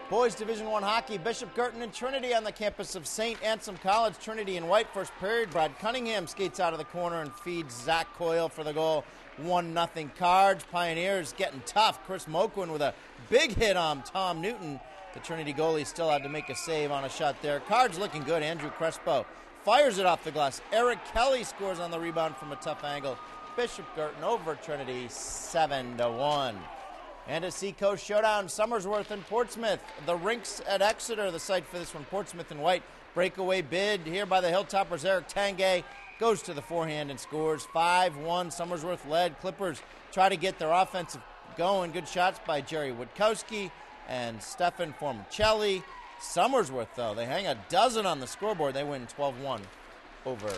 Boys Division I hockey, Bishop Girton and Trinity on the campus of St. Ansem College. Trinity in white, first period. Brad Cunningham skates out of the corner and feeds Zach Coyle for the goal. 1-0 Cards. Pioneers getting tough. Chris Moquin with a big hit on Tom Newton. The Trinity goalie still had to make a save on a shot there. Cards looking good. Andrew Crespo fires it off the glass. Eric Kelly scores on the rebound from a tough angle. Bishop Girton over Trinity 7-1. And a Seacoast showdown, Somersworth and Portsmouth. The rinks at Exeter, the site for this one, Portsmouth in white. Breakaway bid here by the Hilltoppers. Eric Tanguay goes to the forehand and scores 5-1. Somersworth led. Clippers try to get their offensive going. Good shots by Jerry Witkowski and Stefan Formicelli. Somersworth, though, they hang a dozen on the scoreboard. They win 12-1 over